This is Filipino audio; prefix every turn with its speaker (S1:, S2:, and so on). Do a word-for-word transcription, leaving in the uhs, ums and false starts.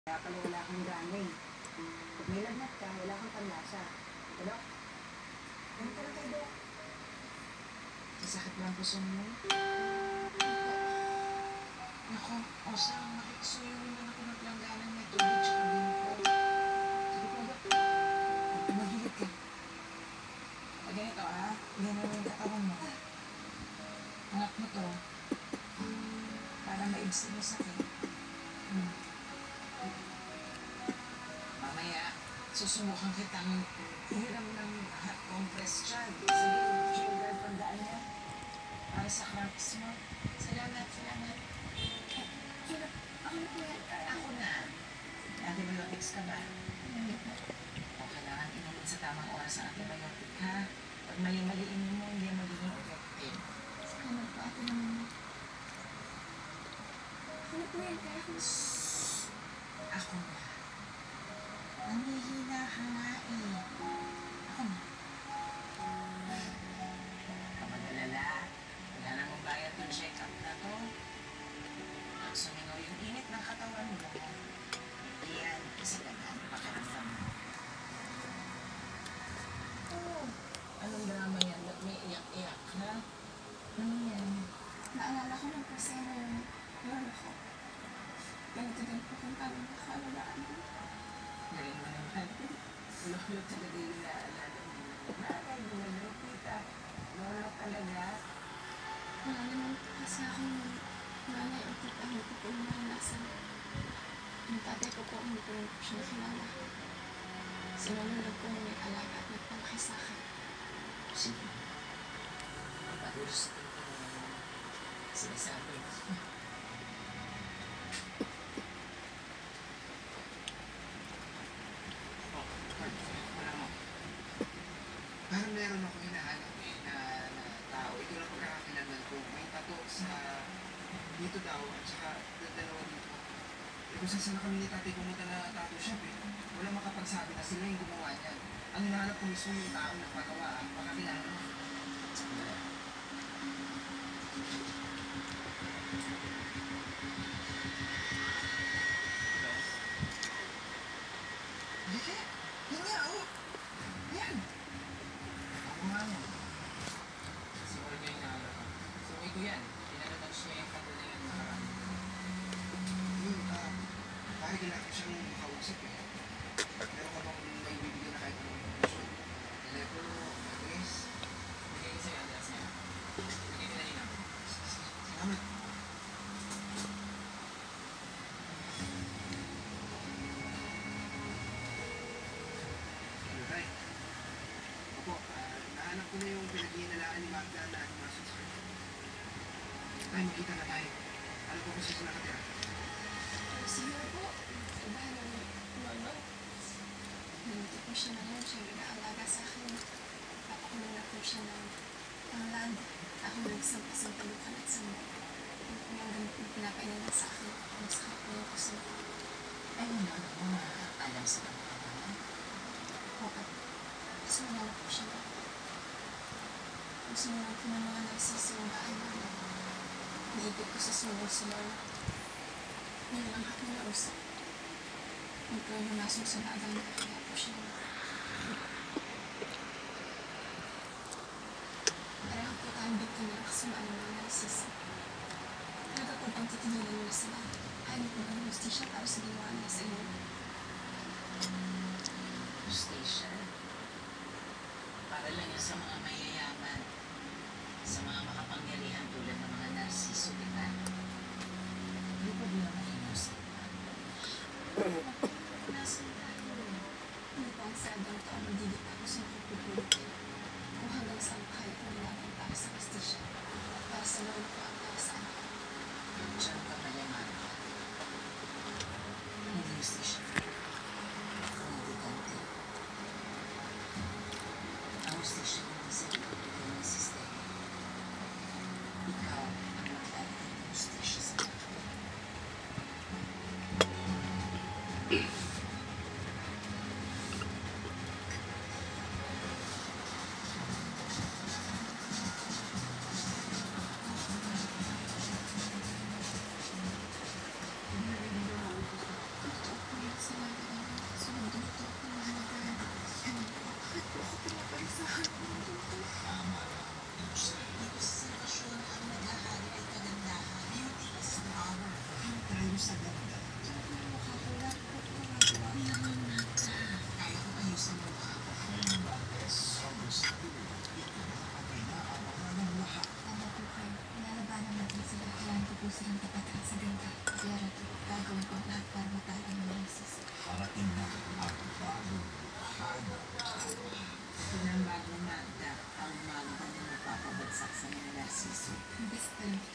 S1: Kaya pala wala kang gana eh. Pag may lagnat ka, wala kang panlasa. Ito, Dok? Ano ka lang kay Dok? Sasakit lang puso mo? Naku, o saan makikisuyo na ako ng langganan niya, tubig tsaka bingko. Sige po, Dok. Magigit ka. Pag ganito ah, ganun yung katawan mo. Angat mo to. Para maibsin yung sakit. Hmm. Mamaya, susubukan kitang hiram ng hot compress dyan. Sige, sugar pandaan niya. Para sa cramps mo. Salamat, salamat. Sino? Ako na po yan. Ako na. Antibiotics ka ba? O kailangan inumin sa tamang oras ang antibiotic, ha? Pag mali-maliin mo, hindi mo magiging effective.
S2: Salamat po, ate naman. Ano po yan? Kaya ko...
S1: Ako na. Nanghihina ka nga eh. Ako na. Kamadalala, wala namang bayad yung check-up na to. Pag sumingaw yung init ng katawan mo, iyan, kasi ganyan, pakiramdam mo. Oh, anong drama yan? Ba't may iyak-iyak, ha? Ano yan?
S2: Naalala ko ng pasero yung lolo ko. Ganito din po kung paano nakalalaan ko.
S1: Galing mo naman. Lolo talaga yung naalala mo. Nanay, lolo, tita. Lolo talaga.
S2: Wala naman po kasi akong nanay o tita, hindi ko po naranasan. Yung tatay ko po, hindi ko rin po siya nakilala. Sinunod ko may alaga at nagpalaki sa akin.
S1: Sige. Papagusto ko naman sinasabi. Oh, wala mo. Parang meron ako hinahanap eh na, na tao. Ito lang pagkakakilanlan ko. May tato sa dito daw at saka dalawa dito. Eh kung saan sana kami ni tatay pumunta na tattoo shop eh. Wala makapagsabi na sila yung gumawa niyan. Ang hinahanap ko mismo yung tao na pagawa ang pagkakilala mo. Halika! Yan nga, oh! Yan! Ako nga mo. Siguro niya yung naalala ko. Suwi ko yan. Pinalabas niya yung tattoo na yan nakaraan. Hmm, ah, pare kailangan ko siyang makausap eh. Meron ka bang may bibigyan na kahit anong information? Telepono, address? Bigay ko sa'yo address niya. Bigay ko na rin ako. Salamat. Tay. Opo, ah, nahanap ko na yung pinaghihinalaan ni Magda na animason sa kanya. Tay, makita na tayo. Alam ko kung saan sila nakatira.
S2: Sige po, iba ng lolo. Nandito po siya na yun, siya nag-aalaga sa akin. Papakunin na po siya ng pangland. Ako nagsampasampalukan at sambal. Yung gamit na pinapainan na sa akin. Masakit po yung puso ko.
S1: Ay, wala na mo na alam sa kapatid.
S2: Oo. Kasi wala na po siya. Gusto mo lang po ng mga nagsisi yung bahay namin. Naigit ko sa sulong si lolo. Hindi lang ako nausap. Huwag ko yung nasusunod na kaya po siya. Pareho po tayong biktima kasi maano mga nagsisi. Talaga po bang titigilan nila sila? Ayaw po bang justisya para sa ginawa nila sa inyo?
S1: Station. Para lang yan sa mga mayayaman. Sa mga makapangyarihan tulad ng mga narsiso, di ba? Hindi pa din naman innocent. Nasaan tayo?
S2: Hindi po ang sadang tao magdidikta ko sa makupupulitin. Kung hanggang saan kaya ko nilapin para sa justisya. Para sa lolo ko at para sa anak ko.
S1: Diyan ka mayaman. Hindi justisya. Hindi ganti. Ang justisya mo sa ipagpagay ng sistema. Ikaw ang maglalagay ng justisya sa lahat.
S3: sa ganda.
S2: Sabi mo mukha ko lang po tumagawa.
S3: Kaya ko ayusin mo mukha ko. Ngayon ba, sobrang stability. Ito na ang pinaabangan ng lahat.
S2: Tama po kayo. Lalabanan natin sila. Kailangan ko po silang tapatan sa ganda. Pero ito, gagawin ko ang lahat para matalo ang mga sisi.
S3: Parating na ang bagong hana.
S4: Pinambago na ang maganda na magpapabagsak sa mga narsiso.
S2: Imbes pa rin